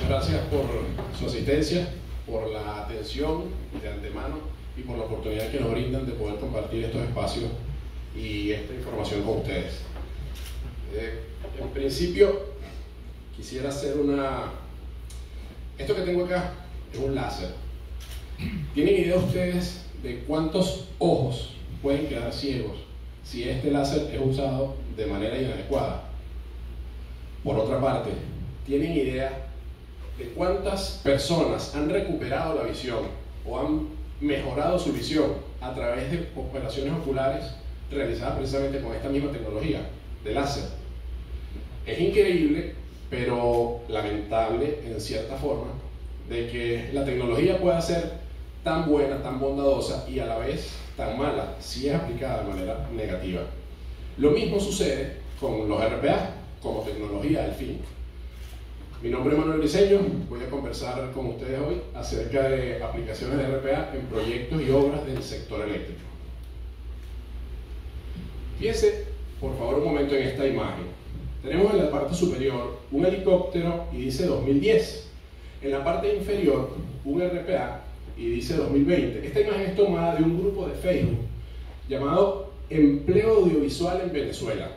gracias por su asistencia, por la atención de antemano y por la oportunidad que nos brindan de poder compartir estos espacios y esta información con ustedes. En principio, quisiera hacer esto que tengo acá es un láser. ¿Tienen idea ustedes de cuántos ojos pueden quedar ciegos si este láser es usado de manera inadecuada? Por otra parte, ¿tienen idea de cuántas personas han recuperado la visión o han mejorado su visión a través de operaciones oculares realizadas precisamente con esta misma tecnología de láser? Es increíble, pero lamentable en cierta forma, de que la tecnología pueda ser tan buena, tan bondadosa y a la vez tan mala si es aplicada de manera negativa. Lo mismo sucede con los RPA como tecnología del fin. Mi nombre es Manuel Briceño, voy a conversar con ustedes hoy acerca de aplicaciones de RPA en proyectos y obras del sector eléctrico. Fíjense, por favor, un momento en esta imagen. Tenemos en la parte superior un helicóptero y dice 2010. En la parte inferior, un RPA y dice 2020. Esta imagen es tomada de un grupo de Facebook llamado Empleo Audiovisual en Venezuela.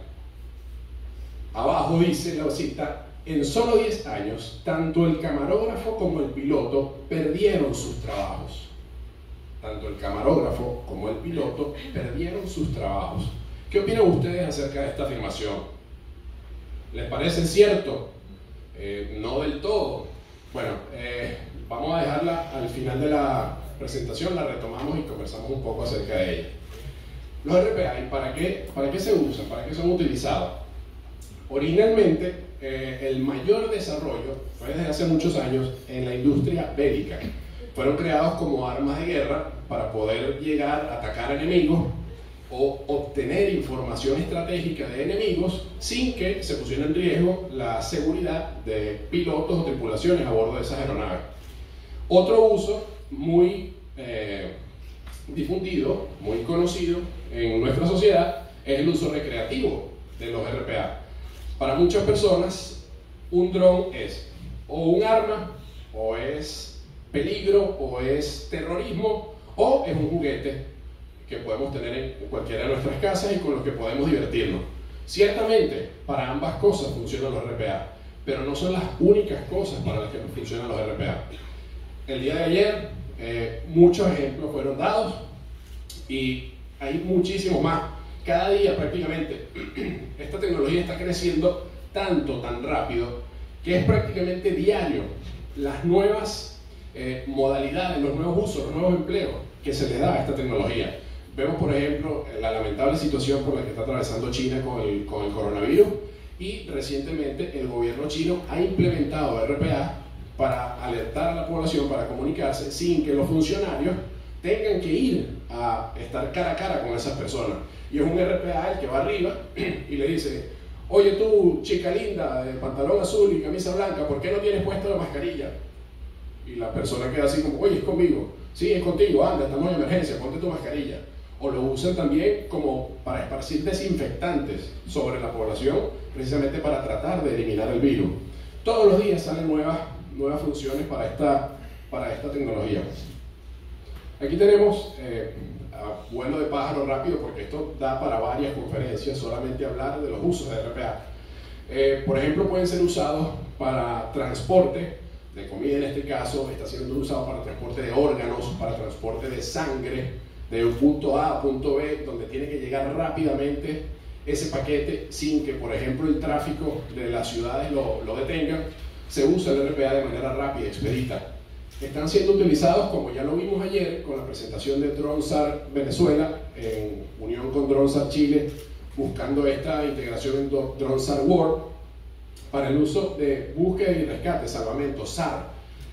Abajo dice la cita: en solo 10 años, tanto el camarógrafo como el piloto perdieron sus trabajos. Tanto el camarógrafo como el piloto perdieron sus trabajos. ¿Qué opinan ustedes acerca de esta afirmación? ¿Les parece cierto? No del todo. Bueno, vamos a dejarla al final de la presentación, la retomamos y conversamos un poco acerca de ella. Los RPA, ¿y para qué se usan? ¿Para qué son utilizados? Originalmente, el mayor desarrollo fue desde hace muchos años en la industria bélica. Fueron creados como armas de guerra para poder llegar a atacar enemigos o obtener información estratégica de enemigos sin que se pusiera en riesgo la seguridad de pilotos o tripulaciones a bordo de esas aeronaves. Otro uso muy difundido, muy conocido en nuestra sociedad es el uso recreativo de los RPA. Para muchas personas, un dron es o un arma, o es peligro, o es terrorismo, o es un juguete que podemos tener en cualquiera de nuestras casas y con los que podemos divertirnos. Ciertamente, para ambas cosas funcionan los RPA, pero no son las únicas cosas para las que funcionan los RPA. El día de ayer, muchos ejemplos fueron dados y hay muchísimos más. Cada día prácticamente esta tecnología está creciendo tan rápido que es prácticamente diario las nuevas modalidades, los nuevos usos, los nuevos empleos que se le da a esta tecnología. Vemos, por ejemplo, la lamentable situación por la que está atravesando China con el coronavirus, y recientemente el gobierno chino ha implementado RPA para alertar a la población, para comunicarse sin que los funcionarios tengan que ir a estar cara a cara con esas personas. Y es un RPA el que va arriba y le dice: oye tú, chica linda, de pantalón azul y camisa blanca, ¿por qué no tienes puesta la mascarilla? Y la persona queda así como: oye, es conmigo. Sí, es contigo, anda, estamos en emergencia, ponte tu mascarilla. O lo usan también como para esparcir desinfectantes sobre la población, precisamente para tratar de eliminar el virus. Todos los días salen nuevas funciones para esta tecnología. Aquí tenemos a vuelo de pájaro rápido, porque esto da para varias conferencias, solamente hablar de los usos de RPA. Por ejemplo, pueden ser usados para transporte de comida, en este caso está siendo usado para transporte de órganos, para transporte de sangre, de un punto A a punto B, donde tiene que llegar rápidamente ese paquete sin que, por ejemplo, el tráfico de las ciudades lo detenga. Se usa el RPA de manera rápida, expedita. Están siendo utilizados, como ya lo vimos ayer, con la presentación de DroneSAR Venezuela, en unión con DroneSAR Chile, buscando esta integración en DroneSAR World, para el uso de búsqueda y rescate, salvamento, SAR.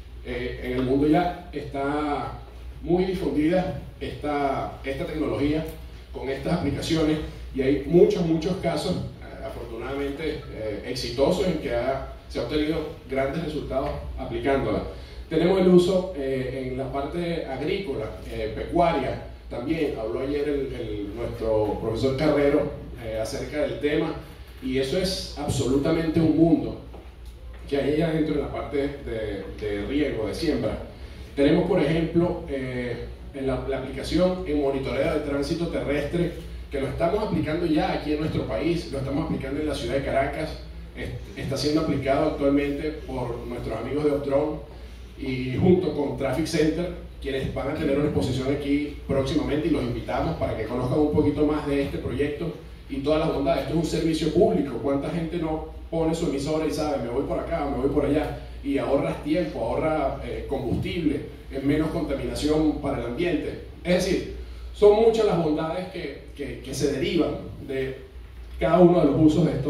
En el mundo ya está muy difundida esta tecnología con estas aplicaciones, y hay muchos casos, afortunadamente exitosos, en que se ha obtenido grandes resultados aplicándola. Tenemos el uso en la parte agrícola, pecuaria. También habló ayer nuestro profesor Carrero acerca del tema, y eso es absolutamente un mundo. que hay allá adentro en la parte de riego, de siembra. Tenemos, por ejemplo, en la aplicación en monitoreo de tránsito terrestre, que lo estamos aplicando ya aquí en nuestro país, lo estamos aplicando en la ciudad de Caracas, está siendo aplicado actualmente por nuestros amigos de Optron y junto con Traffic Center, quienes van a tener una exposición aquí próximamente, y los invitamos para que conozcan un poquito más de este proyecto y todas las bondades. Esto es un servicio público. ¿Cuánta gente no pone su emisora y sabe, me voy por acá, me voy por allá? Y ahorras tiempo, ahorra combustible, es menos contaminación para el ambiente. Es decir, son muchas las bondades que se derivan de cada uno de los usos de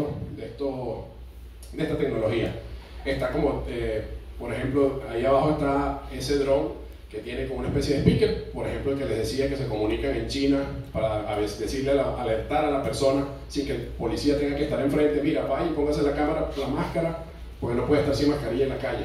esta tecnología. Está como, por ejemplo, ahí abajo está ese dron que tiene como una especie de speaker, por ejemplo, el que les decía, que se comunican en China para decirle, alertar a la persona sin que el policía tenga que estar enfrente. Mira, vaya y póngase la cámara, la máscara, porque no puede estar sin mascarilla en la calle.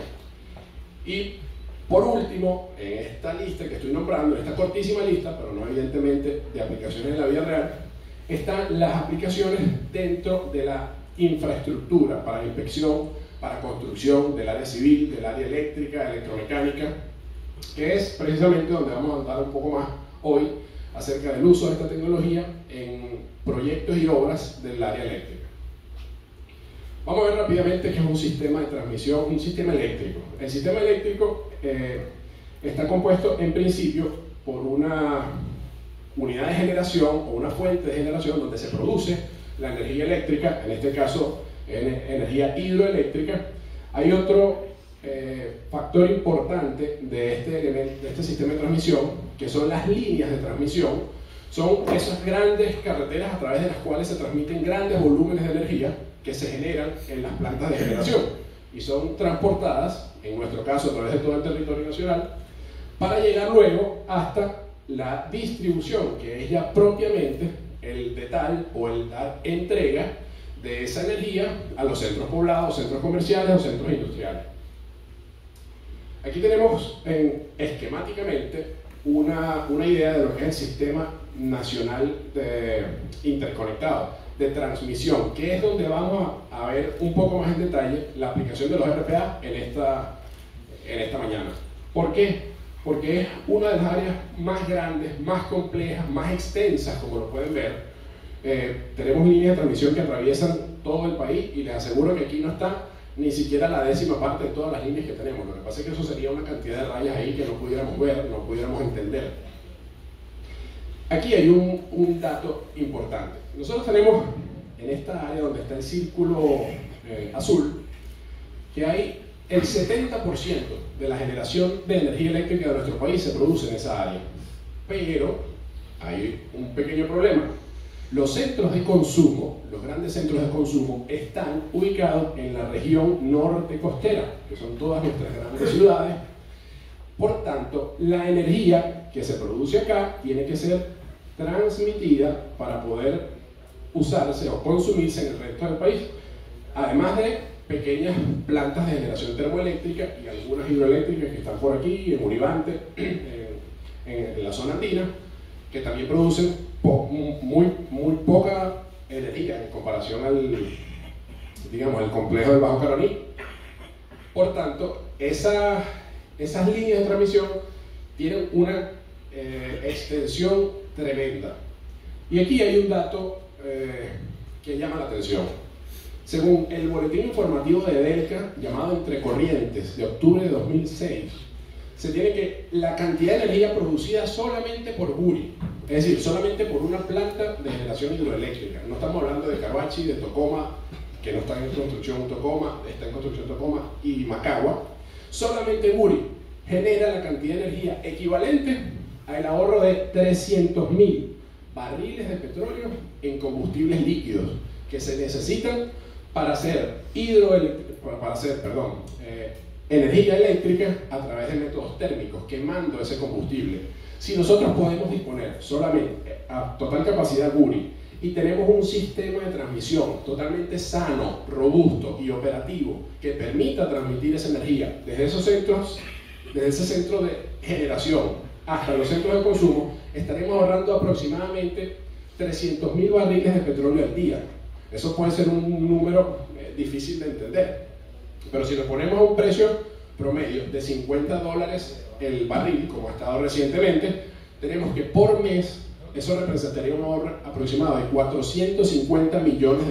Y por último, en esta lista que estoy nombrando, en esta cortísima lista, pero no evidentemente de aplicaciones en la vida real, están las aplicaciones dentro de la infraestructura para inspección, para construcción del área civil, del área eléctrica, electromecánica, que es precisamente donde vamos a hablar un poco más hoy acerca del uso de esta tecnología en proyectos y obras del área eléctrica. Vamos a ver rápidamente qué es un sistema de transmisión, un sistema eléctrico. El sistema eléctrico está compuesto en principio por una unidad de generación o una fuente de generación donde se produce la energía eléctrica, en este caso energía hidroeléctrica. Hay otro factor importante de este sistema de transmisión, que son las líneas de transmisión. Son esas grandes carreteras a través de las cuales se transmiten grandes volúmenes de energía que se generan en las plantas de generación y son transportadas, en nuestro caso a través de todo el territorio nacional, para llegar luego hasta la distribución, que es ya propiamente el detal o la entrega de esa energía a los centros poblados, centros comerciales o centros industriales. Aquí tenemos esquemáticamente una idea de lo que es el Sistema Nacional Interconectado de Transmisión, que es donde vamos a ver un poco más en detalle la aplicación de los RPA en esta mañana. ¿Por qué? Porque es una de las áreas más grandes, más complejas, más extensas, como lo pueden ver. Tenemos líneas de transmisión que atraviesan todo el país y les aseguro que aquí no está ni siquiera la 10ª parte de todas las líneas que tenemos. Lo que pasa es que eso sería una cantidad de rayas ahí que no pudiéramos ver, no pudiéramos entender. Aquí hay un dato importante. Nosotros tenemos en esta área donde está el círculo azul, que hay el 70% de la generación de energía eléctrica de nuestro país se produce en esa área. Pero hay un pequeño problema. Los centros de consumo, los grandes centros de consumo, están ubicados en la región norte costera, que son todas nuestras grandes ciudades. Por tanto, la energía que se produce acá tiene que ser transmitida para poder usarse o consumirse en el resto del país, además de pequeñas plantas de generación termoeléctrica y algunas hidroeléctricas que están por aquí, en Uribante, en la zona andina, que también producen muy poca energía en comparación al complejo del Bajo Caroní. Por tanto, esas líneas de transmisión tienen una extensión tremenda. Y aquí hay un dato que llama la atención. Según el boletín informativo de EDELCA, llamado Entre Corrientes, de octubre de 2006, se tiene que la cantidad de energía producida solamente por Guri, es decir, solamente por una planta de generación hidroeléctrica. No estamos hablando de Cabachi, de Tocoma, que no está en construcción Tocoma, está en construcción Tocoma y Macagua. Solamente Guri genera la cantidad de energía equivalente al ahorro de 300.000 barriles de petróleo en combustibles líquidos que se necesitan para hacer energía eléctrica a través de métodos térmicos, quemando ese combustible. Si nosotros podemos disponer solamente a total capacidad Guri y tenemos un sistema de transmisión totalmente sano, robusto y operativo que permita transmitir esa energía desde esos centros, desde ese centro de generación hasta los centros de consumo, estaremos ahorrando aproximadamente 300.000 barriles de petróleo al día. Eso puede ser un número difícil de entender. Pero si lo ponemos a un precio promedio de $50 el barril, como ha estado recientemente, tenemos que por mes eso representaría un ahorro aproximado de $450 millones.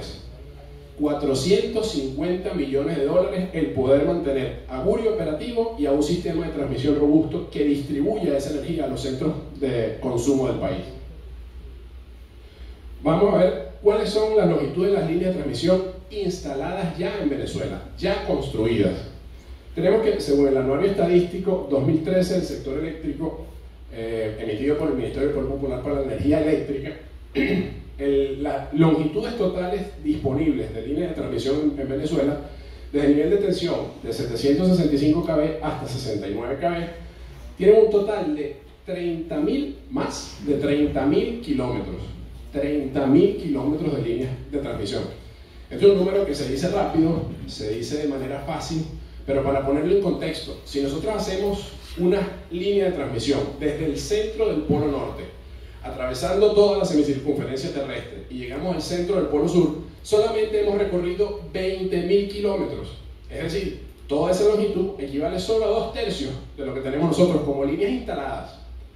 450 millones de dólares el poder mantener a Guri operativo y a un sistema de transmisión robusto que distribuya esa energía a los centros de consumo del país. Vamos a ver cuáles son las longitudes de las líneas de transmisión instaladas ya en Venezuela, ya construidas. Tenemos que, según el Anuario Estadístico 2013 del sector eléctrico, emitido por el Ministerio del Poder Popular para la Energía Eléctrica, las longitudes totales disponibles de líneas de transmisión en Venezuela, desde el nivel de tensión de 765 kV hasta 69 kV, tienen un total de 30.000, más de 30.000 kilómetros. 30.000 kilómetros de líneas de transmisión. Este es un número que se dice rápido, se dice de manera fácil, pero para ponerlo en contexto, si nosotros hacemos una línea de transmisión desde el centro del Polo Norte, atravesando toda la semicircunferencia terrestre y llegamos al centro del Polo Sur, solamente hemos recorrido 20.000 kilómetros. Es decir, toda esa longitud equivale solo a 2/3 de lo que tenemos nosotros como líneas instaladas.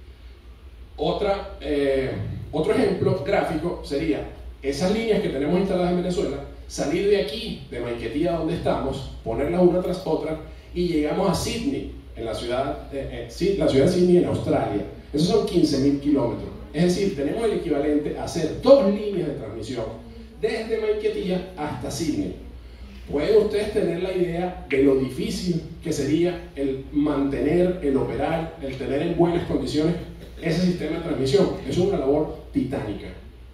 Otro ejemplo gráfico sería esas líneas que tenemos instaladas en Venezuela, salir de aquí, de Maiquetía, donde estamos, ponerlas una tras otra y llegamos a Sydney, en la ciudad de Sydney en Australia. Esos son 15.000 kilómetros. Es decir, tenemos el equivalente a hacer 2 líneas de transmisión desde Maiquetía hasta Sydney. Pueden ustedes tener la idea de lo difícil que sería el mantener, el operar, el tener en buenas condiciones ese sistema de transmisión. Es una labor titánica.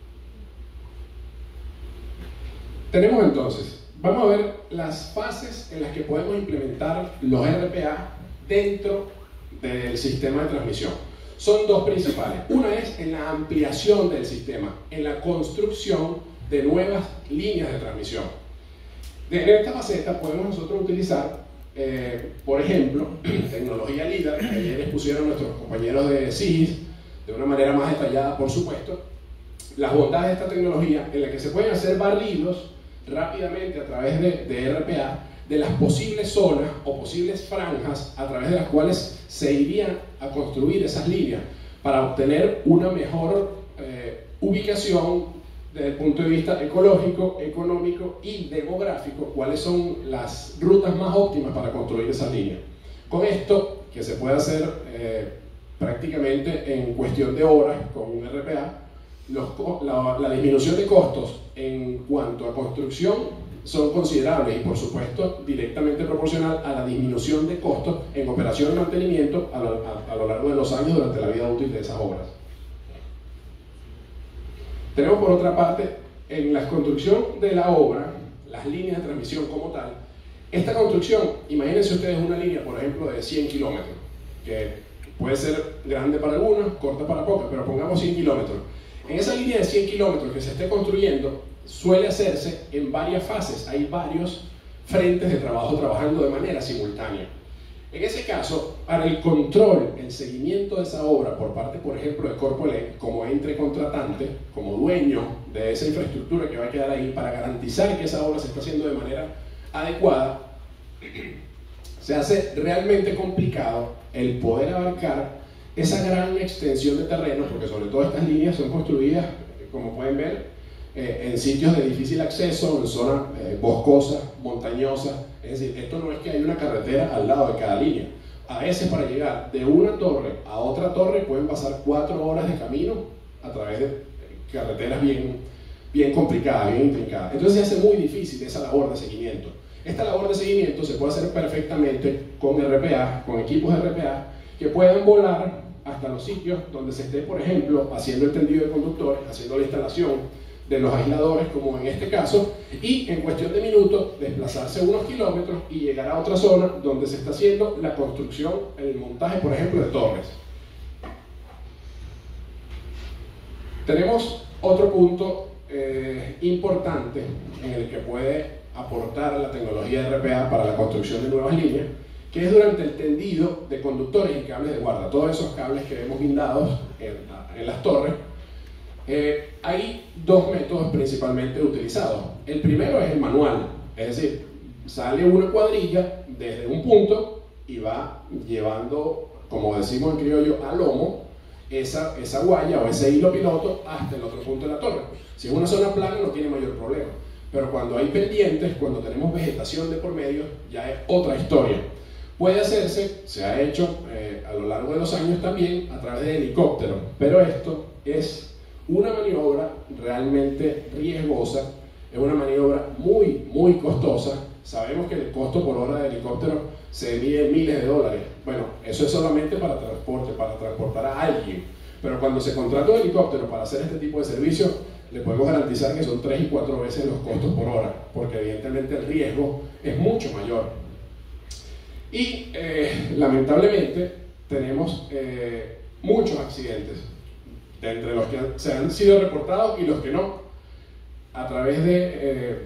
Tenemos entonces, vamos a ver las fases en las que podemos implementar los RPA dentro del sistema de transmisión. Son 2 principales. Una es en la ampliación del sistema, en la construcción de nuevas líneas de transmisión. En esta faceta podemos nosotros utilizar, por ejemplo, tecnología LIDAR, que ayer expusieron nuestros compañeros de SIGIS, de una manera más detallada, por supuesto, las bondades de esta tecnología en la que se pueden hacer barridos rápidamente a través de RPA de las posibles zonas o posibles franjas a través de las cuales se irían a construir esas líneas para obtener una mejor ubicación desde el punto de vista ecológico, económico y demográfico, cuáles son las rutas más óptimas para construir esas líneas. Con esto, que se puede hacer prácticamente en cuestión de horas con un RPA, la disminución de costos en cuanto a construcción son considerables y por supuesto directamente proporcional a la disminución de costos en operación y mantenimiento a lo largo de los años durante la vida útil de esas obras. Tenemos por otra parte en la construcción de la obra, las líneas de transmisión como tal. Esta construcción, imagínense ustedes una línea por ejemplo de 100 kilómetros, que puede ser grande para algunos, corta para pocos, pero pongamos 100 kilómetros. En esa línea de 100 kilómetros que se esté construyendo, suele hacerse en varias fases. Hay varios frentes de trabajo trabajando de manera simultánea. En ese caso, para el control, el seguimiento de esa obra por parte, por ejemplo, de Corpoelec, como ente contratante, como dueño de esa infraestructura que va a quedar ahí, para garantizar que esa obra se está haciendo de manera adecuada, se hace realmente complicado el poder abarcar esa gran extensión de terreno, porque sobre todo estas líneas son construidas, como pueden ver, en sitios de difícil acceso, en zonas boscosas, montañosas. Es decir, esto no es que hay una carretera al lado de cada línea. A veces para llegar de una torre a otra torre pueden pasar 4 horas de camino a través de carreteras bien complicadas, bien intrincadas. Entonces se hace muy difícil esa labor de seguimiento. Esta labor de seguimiento se puede hacer perfectamente con RPA, con equipos de RPA que puedan volar hasta los sitios donde se esté, por ejemplo, haciendo el tendido de conductores, haciendo la instalación de los aisladores, como en este caso, y en cuestión de minutos desplazarse unos kilómetros y llegar a otra zona donde se está haciendo la construcción, el montaje, por ejemplo, de torres. Tenemos otro punto importante en el que puede aportar la tecnología de RPA para la construcción de nuevas líneas, que es durante el tendido de conductores y cables de guarda, todos esos cables que vemos guindados en las torres. Hay 2 métodos principalmente utilizados. El primero es el manual, es decir, sale una cuadrilla desde un punto y va llevando, como decimos en criollo, a lomo, esa guaya o ese hilo piloto hasta el otro punto de la torre. Si es una zona plana no tiene mayor problema, pero cuando hay pendientes, cuando tenemos vegetación de por medio, ya es otra historia. Puede hacerse, se ha hecho a lo largo de los años también a través de helicóptero, pero esto es una maniobra realmente riesgosa, es una maniobra muy costosa. Sabemos que el costo por hora de helicóptero se mide en miles de dólares. Bueno, eso es solamente para transporte, para transportar a alguien. Pero cuando se contrata un helicóptero para hacer este tipo de servicio, le podemos garantizar que son 3 y 4 veces los costos por hora, porque evidentemente el riesgo es mucho mayor. Y lamentablemente tenemos muchos accidentes, de entre los que se han sido reportados y los que no, a través de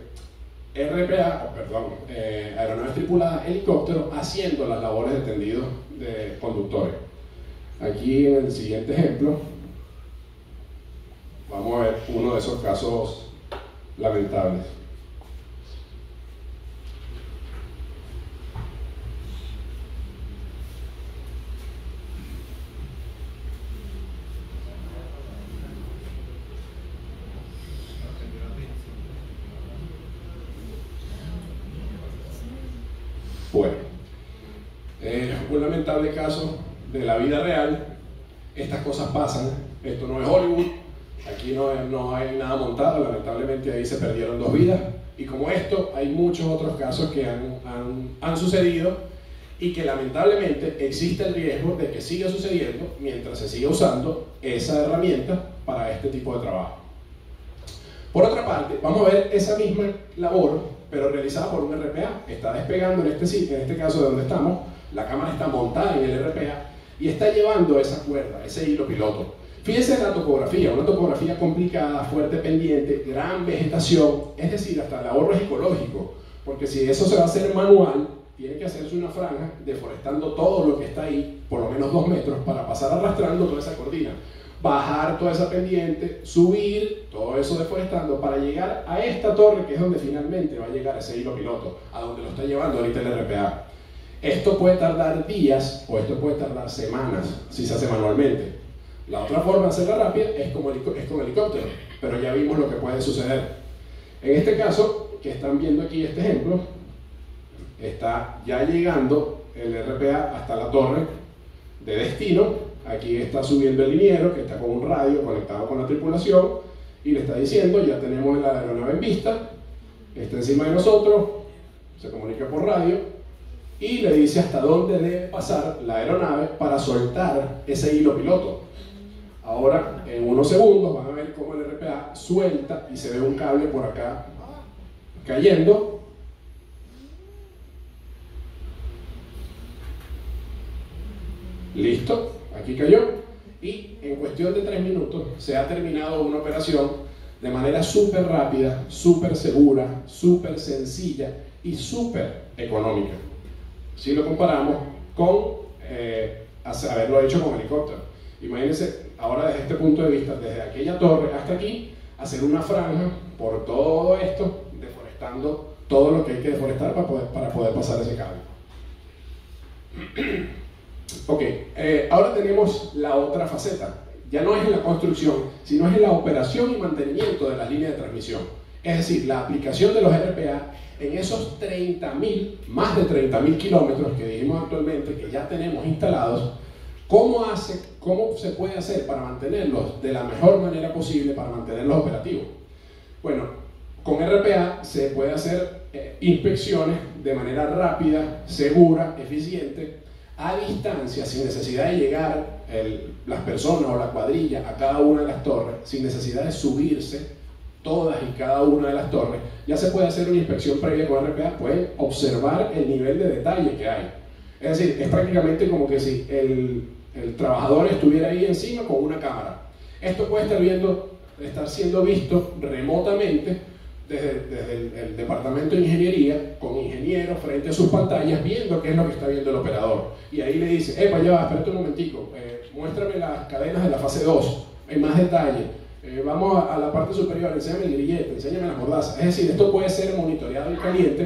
aeronaves tripuladas, helicópteros, haciendo las labores de tendido de conductores. Aquí en el siguiente ejemplo vamos a ver uno de esos casos lamentables. Bueno, un lamentable caso de la vida real. Estas cosas pasan, esto no es Hollywood, aquí no hay nada montado, lamentablemente ahí se perdieron 2 vidas, y como esto hay muchos otros casos que han sucedido y que lamentablemente existe el riesgo de que siga sucediendo mientras se siga usando esa herramienta para este tipo de trabajo. Por otra parte, vamos a ver esa misma labor pero realizada por un RPA. Está despegando en este caso de donde estamos, la cámara está montada en el RPA y está llevando esa cuerda, ese hilo piloto. Fíjense en la topografía, una topografía complicada, fuerte pendiente, gran vegetación, es decir, hasta el ahorro es ecológico, porque si eso se va a hacer manual, tiene que hacerse una franja deforestando todo lo que está ahí, por lo menos 2 metros, para pasar arrastrando toda esa cortina, bajar toda esa pendiente, subir todo eso deforestando para llegar a esta torre, que es donde finalmente va a llegar ese hilo piloto, a donde lo está llevando ahorita el RPA. Esto puede tardar días o esto puede tardar semanas si se hace manualmente. La otra forma de hacerla rápida es con helicóptero, pero ya vimos lo que puede suceder. En este caso, que están viendo aquí este ejemplo, está ya llegando el RPA hasta la torre de destino. Aquí está subiendo el liniero que está con un radio conectado con la tripulación y le está diciendo: ya tenemos la aeronave en vista, está encima de nosotros, se comunica por radio y le dice hasta dónde debe pasar la aeronave para soltar ese hilo piloto. Ahora, en unos segundos van a ver cómo el RPA suelta y se ve un cable por acá cayendo. Listo, aquí cayó, y en cuestión de 3 minutos se ha terminado una operación de manera súper rápida, súper segura, súper sencilla y súper económica. Si lo comparamos con haberlo hecho con helicóptero. Imagínense ahora desde este punto de vista, desde aquella torre hasta aquí, hacer una franja por todo esto, deforestando todo lo que hay que deforestar para poder pasar ese cable. Ok, ahora tenemos la otra faceta. Ya no es en la construcción, sino es en la operación y mantenimiento de las líneas de transmisión. Es decir, la aplicación de los RPA en esos 30.000, más de 30.000 kilómetros que dijimos actualmente que ya tenemos instalados. ¿Cómo se puede hacer para mantenerlos de la mejor manera posible, para mantenerlos operativos? Bueno, con RPA se puede hacer inspecciones de manera rápida, segura, eficiente, a distancia, sin necesidad de llegar las personas o la cuadrilla a cada una de las torres, sin necesidad de subirse todas y cada una de las torres. Ya se puede hacer una inspección previa con RPA, pueden observar el nivel de detalle que hay. Es decir, es prácticamente como que si el trabajador estuviera ahí encima con una cámara. Esto puede estar siendo visto remotamente desde el departamento de ingeniería, con ingenieros frente a sus pantallas, viendo qué es lo que está viendo el operador. Y ahí le dice: ya va, espérate un momentico, muéstrame las cadenas de la fase 2, en más detalle. Vamos a la parte superior, enséñame el grillete, enséñame las mordazas. Es decir, esto puede ser monitoreado en caliente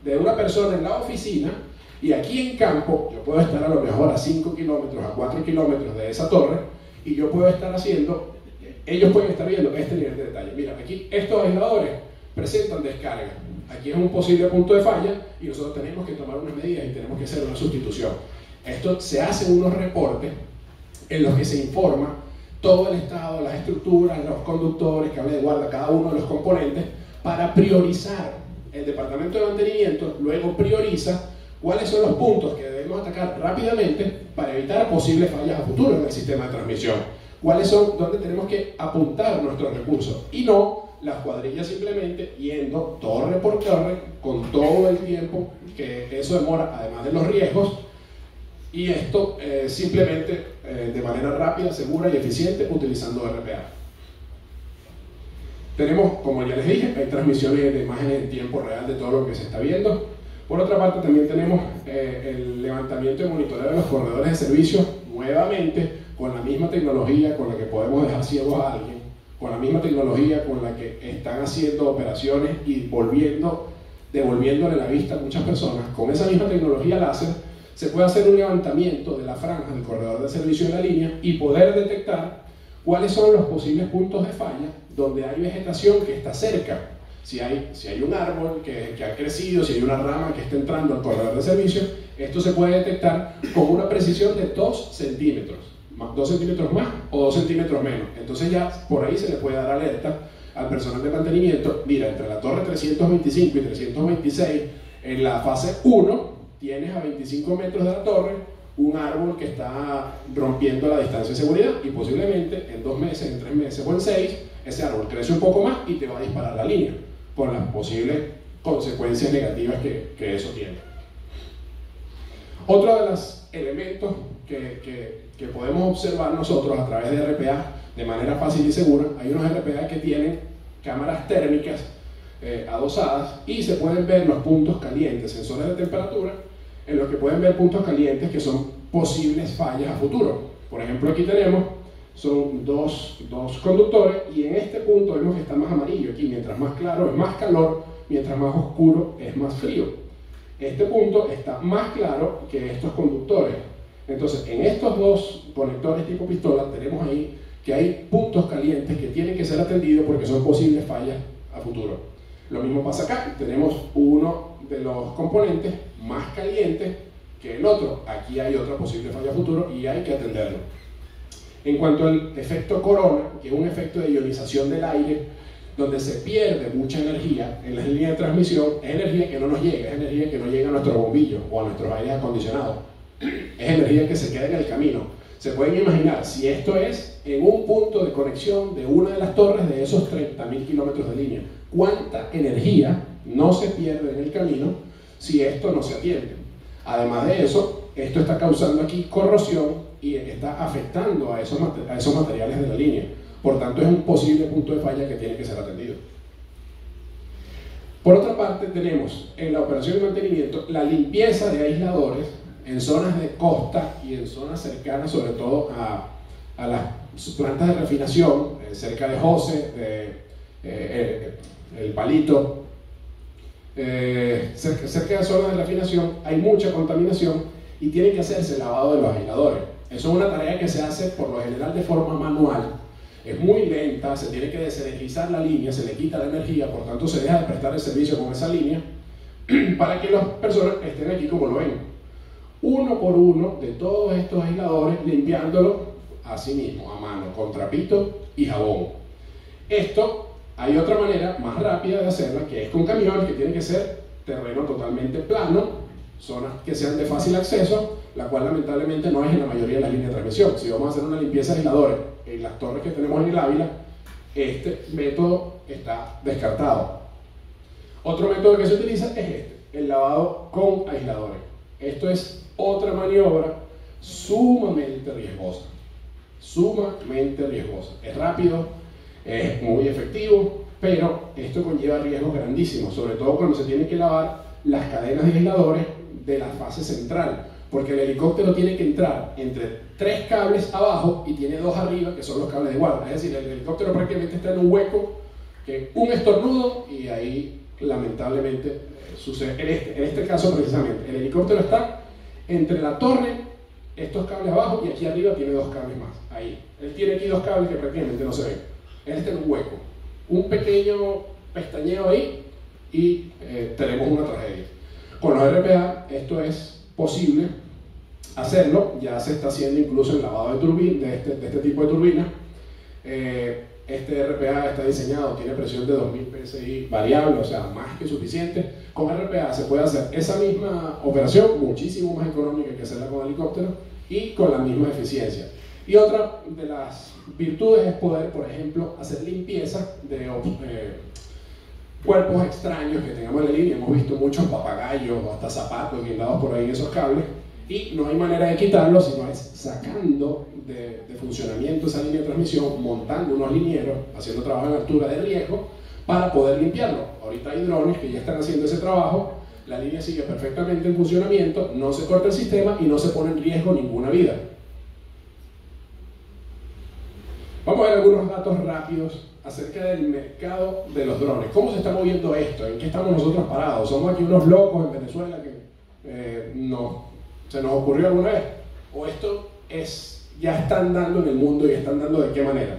de una persona en la oficina, y aquí en campo yo puedo estar a lo mejor a 5 kilómetros, a 4 kilómetros de esa torre, y yo puedo estar haciendo, ellos pueden estar viendo este nivel de detalle. Mira, aquí estos aisladores presentan descarga. Aquí es un posible punto de falla y nosotros tenemos que tomar unas medidas y tenemos que hacer una sustitución. Esto se hace unos reportes en los que se informa todo el estado, las estructuras, los conductores, cable de guarda, cada uno de los componentes, para priorizar. El departamento de mantenimiento luego prioriza cuáles son los puntos que debemos atacar rápidamente para evitar posibles fallas a futuro en el sistema de transmisión. Cuáles son donde tenemos que apuntar nuestros recursos y no las cuadrillas simplemente yendo torre por torre con todo el tiempo que eso demora, además de los riesgos, y esto simplemente de manera rápida, segura y eficiente utilizando RPA. Tenemos, como ya les dije, hay transmisiones de imágenes en tiempo real de todo lo que se está viendo. Por otra parte, también tenemos el levantamiento y monitoreo de los corredores de servicio, nuevamente con la misma tecnología con la que podemos dejar ciegos a alguien, con la misma tecnología con la que están haciendo operaciones y devolviéndole la vista a muchas personas. Con esa misma tecnología láser se puede hacer un levantamiento de la franja del corredor de servicio de la línea y poder detectar cuáles son los posibles puntos de falla donde hay vegetación que está cerca. Si hay un árbol que ha crecido, si hay una rama que está entrando al corredor de servicio, esto se puede detectar con una precisión de 2 centímetros. 2 centímetros más o 2 centímetros menos. Entonces ya por ahí se le puede dar alerta al personal de mantenimiento. Mira, entre la torre 325 y 326, en la fase 1, tienes a 25 metros de la torre un árbol que está rompiendo la distancia de seguridad y posiblemente en 2 meses, en 3 meses o en 6, ese árbol crece un poco más y te va a disparar la línea, con las posibles consecuencias negativas que eso tiene. Otro de los elementos que podemos observar nosotros a través de RPA de manera fácil y segura, hay unos RPA que tienen cámaras térmicas adosadas y se pueden ver los puntos calientes, sensores de temperatura, en los que pueden ver puntos calientes que son posibles fallas a futuro. Por ejemplo, aquí tenemos, son dos conductores y en este punto vemos que está más amarillo. Aquí, mientras más claro es más calor, mientras más oscuro es más frío. Este punto está más claro que estos conductores. Entonces, en estos dos conectores tipo pistola tenemos ahí que hay puntos calientes que tienen que ser atendidos porque son posibles fallas a futuro. Lo mismo pasa acá, tenemos uno de los componentes más caliente que el otro. Aquí hay otra posible falla a futuro y hay que atenderlo. En cuanto al efecto corona, que es un efecto de ionización del aire, donde se pierde mucha energía en las líneas de transmisión, es energía que no nos llega, es energía que no llega a nuestro bombillo o a nuestros aires acondicionados. Es energía que se queda en el camino. Se pueden imaginar, si esto es en un punto de conexión de una de las torres de esos 30.000 kilómetros de línea, ¿cuánta energía no se pierde en el camino si esto no se atiende? Además de eso, esto está causando aquí corrosión y está afectando a esos materiales de la línea. Por tanto, es un posible punto de falla que tiene que ser atendido. Por otra parte, tenemos en la operación de mantenimiento la limpieza de aisladores en zonas de costa y en zonas cercanas, sobre todo a las plantas de refinación, cerca de Jose, el Palito, cerca de zonas de refinación hay mucha contaminación y tiene que hacerse lavado de los aisladores. Eso es una tarea que se hace por lo general de forma manual. Es muy lenta, se tiene que desenergizar la línea, se le quita la energía, por tanto se deja de prestar el servicio con esa línea para que las personas estén aquí como lo ven. Uno por uno de todos estos aisladores, limpiándolo a sí mismo, a mano, con trapito y jabón. Esto, hay otra manera más rápida de hacerla, que es con camiones, que tiene que ser terreno totalmente plano, zonas que sean de fácil acceso, la cual lamentablemente no es en la mayoría de las líneas de transmisión. Si vamos a hacer una limpieza de aisladores en las torres que tenemos en el Ávila, este método está descartado. Otro método que se utiliza es el lavado con aisladores. Esto es otra maniobra sumamente riesgosa. Sumamente riesgosa. Es rápido, es muy efectivo, pero esto conlleva riesgos grandísimos, sobre todo cuando se tiene que lavar las cadenas de aisladores de la fase central, porque el helicóptero tiene que entrar entre 3 cables abajo y tiene 2 arriba, que son los cables de guarda. Es decir, el helicóptero prácticamente está en un hueco, que un estornudo y ahí lamentablemente sucede. En este caso precisamente, el helicóptero está entre la torre, estos cables abajo, y aquí arriba tiene dos cables más, ahí. Él tiene aquí dos cables que prácticamente no se ven. Él está en un hueco, un pequeño pestañeo ahí y tenemos una tragedia. Con los RPA esto es posible hacerlo, ya se está haciendo incluso el lavado de turbina, de este tipo de turbina. Este RPA está diseñado, tiene presión de 2000 psi variable, o sea, más que suficiente. Con RPA se puede hacer esa misma operación, muchísimo más económica que hacerla con helicóptero y con la misma eficiencia. Y otra de las virtudes es poder, por ejemplo, hacer limpieza de cuerpos extraños que tengamos en la línea. Hemos visto muchos papagayos o hasta zapatos guindados por ahí en esos cables, y no hay manera de quitarlos, sino es sacando de funcionamiento esa línea de transmisión, montando unos linieros, haciendo trabajo en altura de riesgo para poder limpiarlo. Ahorita hay drones que ya están haciendo ese trabajo, la línea sigue perfectamente en funcionamiento, no se corta el sistema y no se pone en riesgo ninguna vida. Vamos a ver algunos datos rápidos acerca del mercado de los drones. ¿Cómo se está moviendo esto? ¿En qué estamos nosotros parados? ¿Somos aquí unos locos en Venezuela que se nos ocurrió alguna vez? ¿O esto ya están dando en el mundo y están dando de qué manera?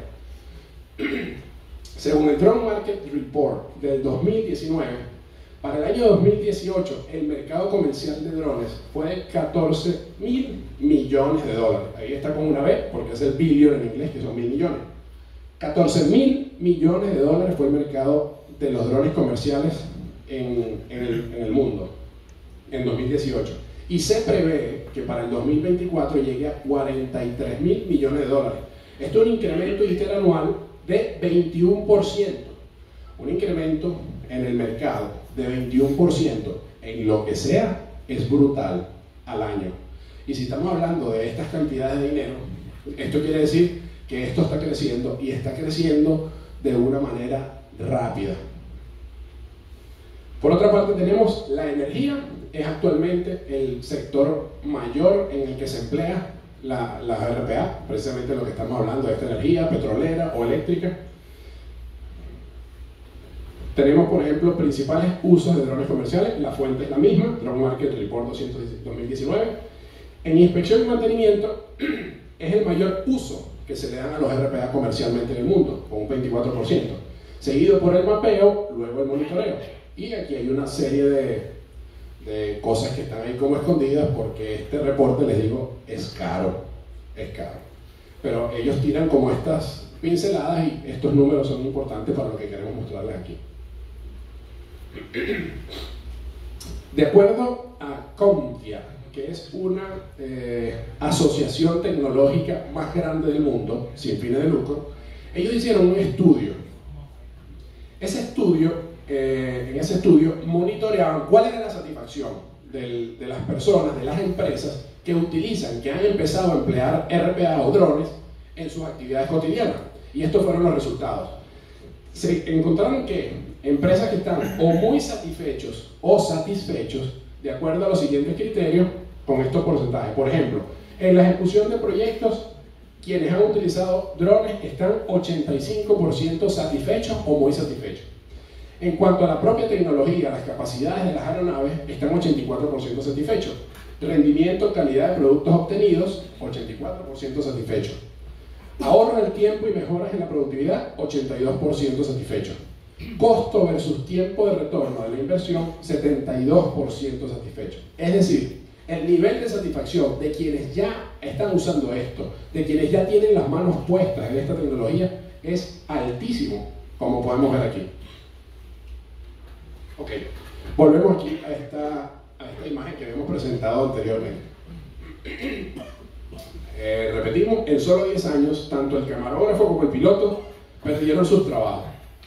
Según el Drone Market Report del 2019, para el año 2018 el mercado comercial de drones fue de 14.000 millones de dólares. Ahí está con una B porque es el billion en inglés, que son 1.000 millones. 14.000 millones de dólares fue el mercado de los drones comerciales en el mundo en 2018. Y se prevé que para el 2024 llegue a 43.000 millones de dólares. Esto es un incremento interanual de 21%. Un incremento en el mercado de 21% en lo que sea es brutal al año. Y si estamos hablando de estas cantidades de dinero, esto quiere decir que esto está creciendo y está creciendo de una manera rápida. Por otra parte tenemos la energía. Es actualmente el sector mayor en el que se emplea las RPA, precisamente lo que estamos hablando de esta energía petrolera o eléctrica. Tenemos, por ejemplo, principales usos de drones comerciales. La fuente es la misma, Drone Market Report 2019. En inspección y mantenimiento es el mayor uso que se le dan a los RPA comercialmente en el mundo, con un 24%, seguido por el mapeo, luego el monitoreo. Y aquí hay una serie de cosas que están ahí como escondidas, porque este reporte, les digo, es caro, pero ellos tiran como estas pinceladas y estos números son importantes para lo que queremos mostrarles aquí. De acuerdo a CompTIA, que es una asociación tecnológica más grande del mundo, sin fines de lucro, ellos hicieron un estudio. En ese estudio monitoreaban cuál era la satisfacción de las personas, de las empresas que han empezado a emplear RPA o drones en sus actividades cotidianas. Y estos fueron los resultados. Se encontraron que empresas que están o muy satisfechos o satisfechos, de acuerdo a los siguientes criterios, con estos porcentajes. Por ejemplo, en la ejecución de proyectos, quienes han utilizado drones están 85% satisfechos o muy satisfechos. En cuanto a la propia tecnología, las capacidades de las aeronaves, están 84% satisfechos. Rendimiento, calidad de productos obtenidos, 84% satisfechos. Ahorro del tiempo y mejoras en la productividad, 82% satisfechos. Costo versus tiempo de retorno de la inversión, 72% satisfechos. Es decir, el nivel de satisfacción de quienes ya están usando esto, de quienes ya tienen las manos puestas en esta tecnología, es altísimo, como podemos ver aquí. Ok, volvemos aquí a esta imagen que habíamos presentado anteriormente. Repetimos, en solo 10 años, tanto el camarógrafo como el piloto perdieron sus trabajos.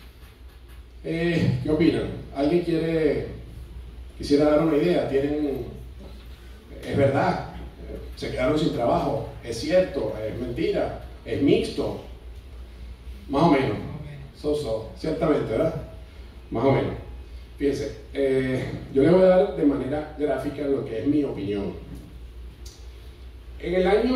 ¿Qué opinan? ¿Alguien quisiera dar una idea? ¿Es verdad? ¿Se quedaron sin trabajo? ¿Es cierto? ¿Es mentira? ¿Es mixto? Más o menos. Ciertamente, ¿verdad? Más o menos. Fíjense, yo les voy a dar de manera gráfica lo que es mi opinión. En el año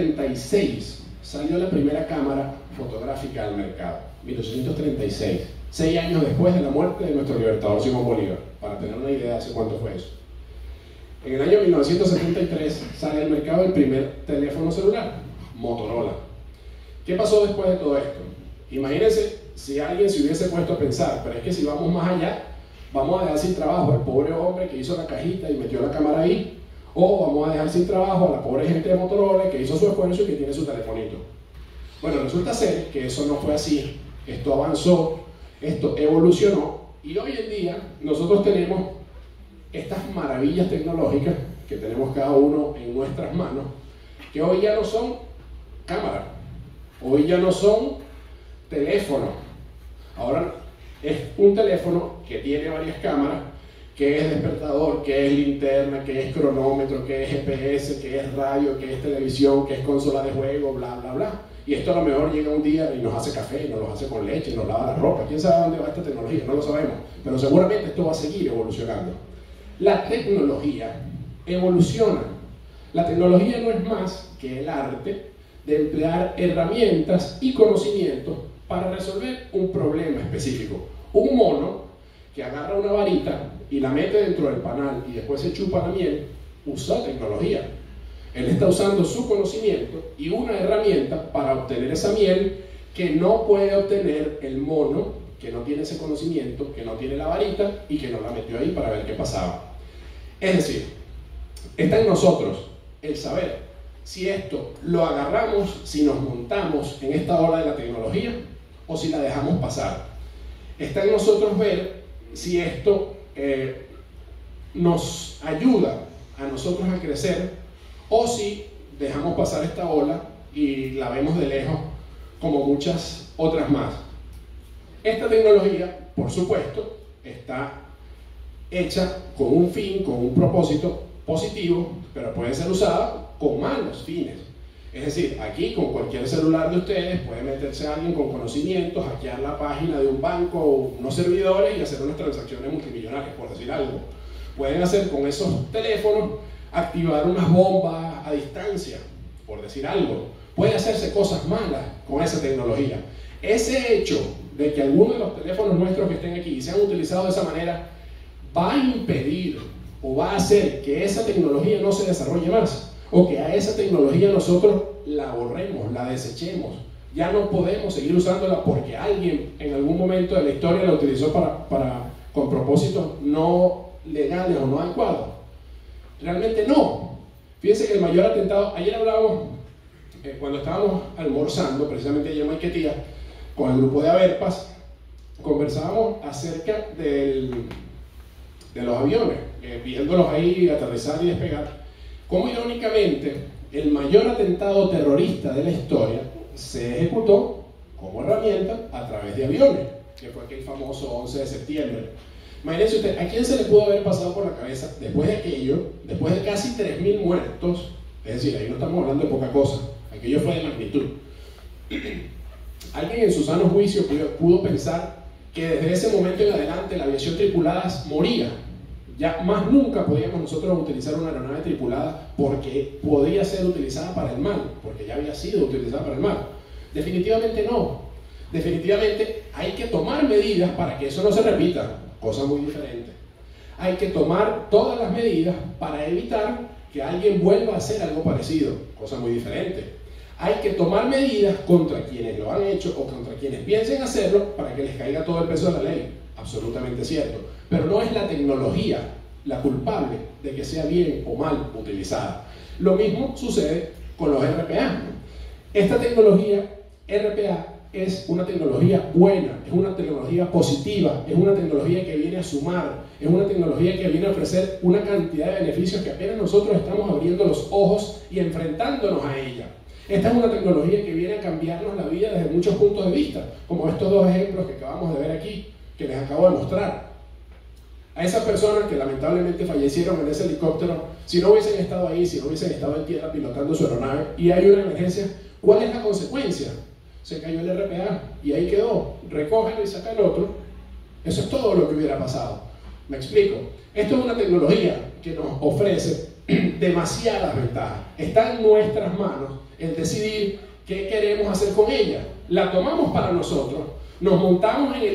1836 salió la primera cámara fotográfica al mercado. 1836. 6 años después de la muerte de nuestro libertador Simón Bolívar, para tener una idea de hace cuánto fue eso. En el año 1973 sale al mercado el primer teléfono celular, Motorola. ¿Qué pasó después de todo esto? Imagínense si alguien se hubiese puesto a pensar, pero es que si vamos más allá, vamos a dejar sin trabajo al pobre hombre que hizo la cajita y metió la cámara ahí, o vamos a dejar sin trabajo a la pobre gente de Motorola que hizo su esfuerzo y que tiene su telefonito. Bueno, resulta ser que eso no fue así. Esto avanzó, esto evolucionó, y hoy en día nosotros tenemos estas maravillas tecnológicas que tenemos cada uno en nuestras manos, que hoy ya no son cámaras, hoy ya no son teléfonos. Ahora es un teléfono que tiene varias cámaras, que es despertador, que es linterna, que es cronómetro, que es GPS, que es radio, que es televisión, que es consola de juego, bla, bla, bla. Y esto a lo mejor llega un día y nos hace café, y nos lo hace con leche, y nos lava la ropa. ¿Quién sabe dónde va esta tecnología? No lo sabemos. Pero seguramente esto va a seguir evolucionando. La tecnología evoluciona. La tecnología no es más que el arte de emplear herramientas y conocimientos para resolver un problema específico. Un mono que agarra una varita y la mete dentro del panal y después se chupa la miel, usa tecnología. Él está usando su conocimiento y una herramienta para obtener esa miel que no puede obtener el mono que no tiene ese conocimiento, que no tiene la varita y que no la metió ahí para ver qué pasaba. Es decir, está en nosotros el saber si esto lo agarramos, si nos montamos en esta ola de la tecnología o si la dejamos pasar. Está en nosotros ver si esto nos ayuda a nosotros a crecer o si dejamos pasar esta ola y la vemos de lejos como muchas otras más. Esta tecnología, por supuesto, está hecha con un fin, con un propósito positivo, pero puede ser usada con malos fines. Es decir, aquí con cualquier celular de ustedes puede meterse alguien con conocimientos, hackear la página de un banco o unos servidores y hacer unas transacciones multimillonarias, por decir algo. Pueden hacer con esos teléfonos activar unas bombas a distancia, por decir algo. Puede hacerse cosas malas con esa tecnología. Ese hecho de que algunos de los teléfonos nuestros que estén aquí sean utilizados de esa manera va a impedir o va a hacer que esa tecnología no se desarrolle más, o que a esa tecnología nosotros la borremos, la desechemos. Ya no podemos seguir usándola porque alguien en algún momento de la historia la utilizó con propósitos no legales o no adecuados. Realmente no. Fíjense que el mayor atentado, ayer hablábamos, cuando estábamos almorzando, precisamente ayer en Maiquetía, con el grupo de Averpas, conversábamos acerca de los aviones, viéndolos ahí aterrizar y despegar. Cómo irónicamente el mayor atentado terrorista de la historia se ejecutó como herramienta a través de aviones, que fue aquel famoso 11 de septiembre. Imagínense usted, ¿a quién se le pudo haber pasado por la cabeza después de aquello, después de casi 3.000 muertos? Es decir, ahí no estamos hablando de poca cosa, aquello fue de magnitud. ¿Alguien en su sano juicio pudo pensar que desde ese momento en adelante la aviación tripulada moría? Ya más nunca podíamos nosotros utilizar una aeronave tripulada porque podía ser utilizada para el mal, porque ya había sido utilizada para el mal. Definitivamente no. Definitivamente hay que tomar medidas para que eso no se repita, cosa muy diferente. Hay que tomar todas las medidas para evitar que alguien vuelva a hacer algo parecido, cosa muy diferente. Hay que tomar medidas contra quienes lo han hecho o contra quienes piensen hacerlo para que les caiga todo el peso de la ley, absolutamente cierto. Pero no es la tecnología la culpable de que sea bien o mal utilizada. Lo mismo sucede con los RPA. Esta tecnología RPA es una tecnología buena, es una tecnología positiva, es una tecnología que viene a sumar, es una tecnología que viene a ofrecer una cantidad de beneficios que apenas nosotros estamos abriendo los ojos y enfrentándonos a ella. Esta es una tecnología que viene a cambiarnos la vida desde muchos puntos de vista, como estos dos ejemplos que acabamos de ver aquí, que les acabo de mostrar. A esas personas que lamentablemente fallecieron en ese helicóptero, si no hubiesen estado ahí, si no hubiesen estado en tierra pilotando su aeronave y hay una emergencia, ¿cuál es la consecuencia? Se cayó el RPA y ahí quedó, recógelo y saca el otro. Eso es todo lo que hubiera pasado. ¿Me explico? Esto es una tecnología que nos ofrece demasiadas ventajas. Está en nuestras manos el decidir qué queremos hacer con ella. La tomamos para nosotros, nos montamos en el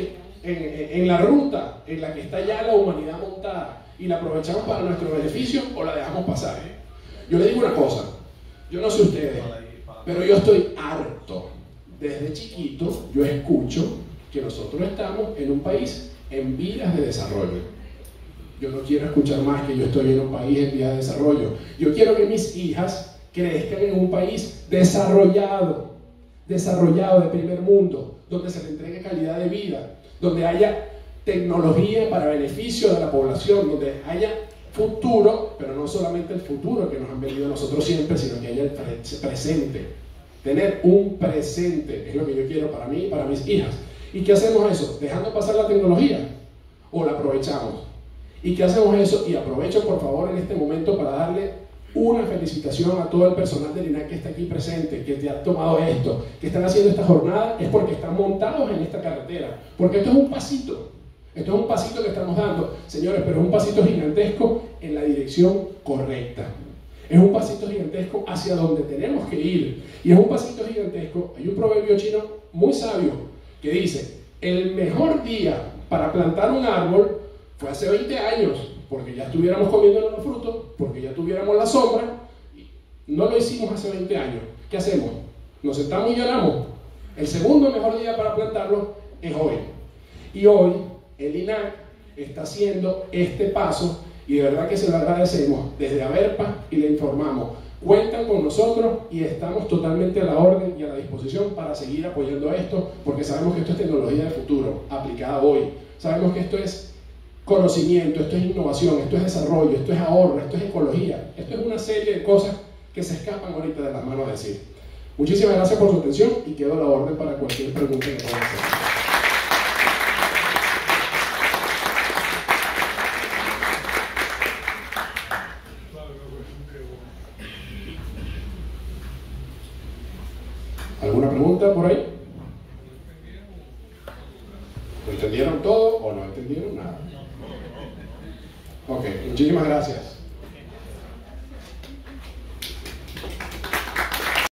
en la ruta en la que está ya la humanidad montada y la aprovechamos para nuestro beneficio o la dejamos pasar. Yo le digo una cosa, yo no sé ustedes, pero yo estoy harto. Desde chiquito yo escucho que nosotros estamos en un país en vías de desarrollo. Yo no quiero escuchar más que yo estoy en un país en vías de desarrollo. Yo quiero que mis hijas crezcan en un país desarrollado de primer mundo, donde se le entregue calidad de vida, donde haya tecnología para beneficio de la población, donde haya futuro, pero no solamente el futuro que nos han vendido a nosotros siempre, sino que haya el presente. Tener un presente es lo que yo quiero para mí y para mis hijas. ¿Y qué hacemos eso? ¿Dejando pasar la tecnología? ¿O la aprovechamos? ¿Y qué hacemos eso? Y aprovecho por favor en este momento para darle una felicitación a todo el personal del INAC que está aquí presente, que te ha tomado esto, que están haciendo esta jornada, es porque están montados en esta carretera, porque esto es un pasito que estamos dando, señores, pero es un pasito gigantesco en la dirección correcta, es un pasito gigantesco hacia donde tenemos que ir, y es un pasito gigantesco. Hay un proverbio chino muy sabio que dice, el mejor día para plantar un árbol fue hace 20 años, porque ya estuviéramos comiendo los frutos, porque ya tuviéramos la sombra. No lo hicimos hace 20 años. ¿Qué hacemos? Nos sentamos y lloramos. El segundo mejor día para plantarlo es hoy. Y hoy el INAC está haciendo este paso y de verdad que se lo agradecemos desde Averpa y le informamos. Cuentan con nosotros y estamos totalmente a la orden y a la disposición para seguir apoyando esto, porque sabemos que esto es tecnología de futuro, aplicada hoy. Sabemos que esto es conocimiento, esto es innovación, esto es desarrollo, esto es ahorro, esto es ecología, esto es una serie de cosas que se escapan ahorita de las manos de decir. Muchísimas gracias por su atención y quedo a la orden para cualquier pregunta que puedan hacer. ¿Alguna pregunta por ahí? ¿Entendieron todo o no entendieron nada? Ok, muchísimas gracias.